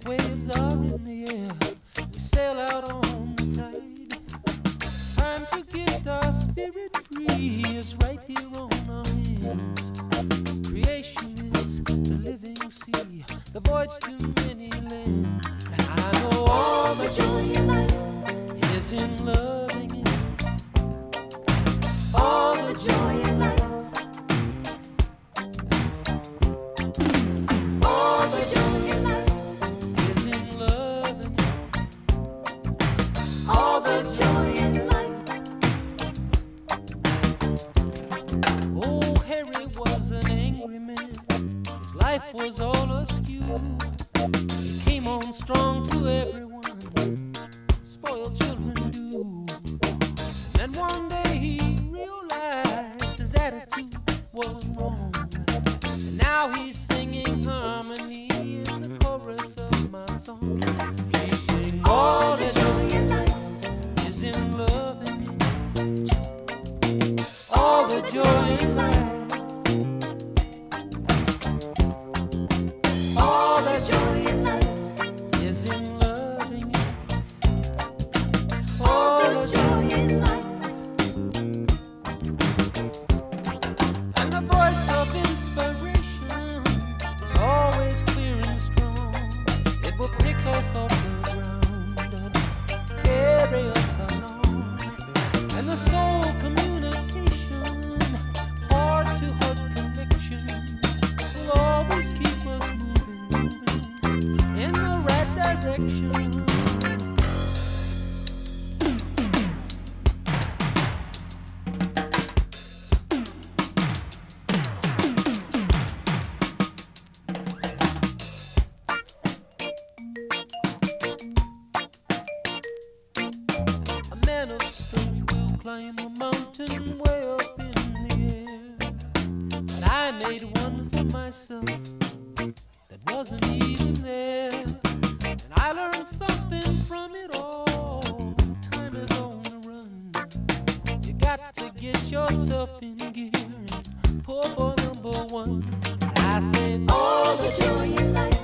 waves are in the air. We sail out on the tide. Time to get our spirit free is right here on our hands. Creation is the living sea, the voyage to many lands. And I know all the joy in life is in loving it. All the joy in life. All the joy in life is in loving it. All the joy in life. Oh, Harry was an angry man. His life was all askew. He came on strong to everyone, spoiled children do. And one day he realized his attitude was wrong. And now he's singing harmony in the chorus of my song. He's singing all the joy in life is in loving it. All the joy in life. All the joy in life is in loving it. All the joy in life. And the voice of inspiration is always clear and strong. It will pick us off the ground and carry us along. And the soul communication, heart-to-heart connection, will always keep us moving in the right direction. A man of strength will climb a mountain way up in the air. But I made one for myself that wasn't even there. And I learned something from it all. Time is on the run. You got to get yourself in gear and pull for number one. And I said, all the joy in life